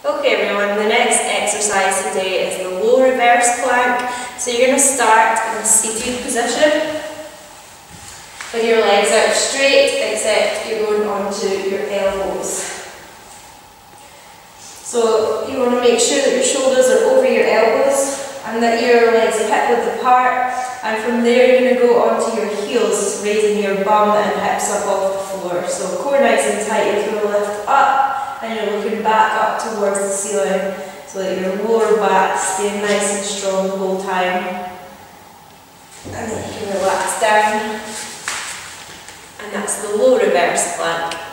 Okay everyone, the next exercise today is the low reverse plank. So you're going to start in a seated position with your legs out straight, except you're going onto your elbows. So you want to make sure that your shoulders are over your elbows and that your legs are hip width apart, and from there you're going to go onto your heels, raising your bum and hips up off the floor. So core nice and tight, you're going to lift up and you're looking back up towards the ceiling so that your lower back stays nice and strong the whole time. And then you can relax down, and that's the low reverse plank.